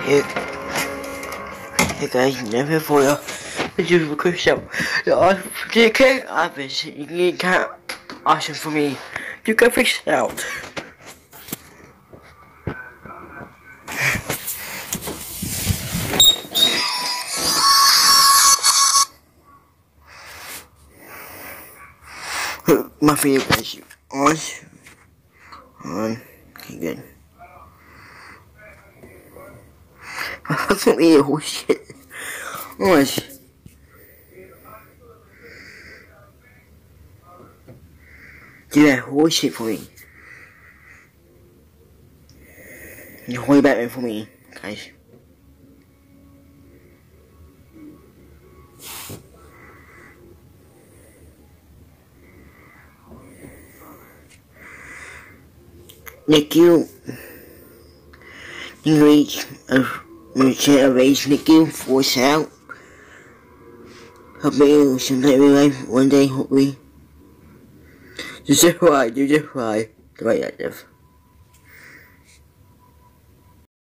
Hey, hey guys, never for you. This is a quick show. The cat office, you need cat option for me. You can fix it out. My favorite is on. Okay, good. That's not me, oh shit. On. Do that whole shit for me. You hold Batman for me, guys. Nick, you reach a raise Nick, you force out. Help me sometime in life, one day, hopefully. Just try. The right active.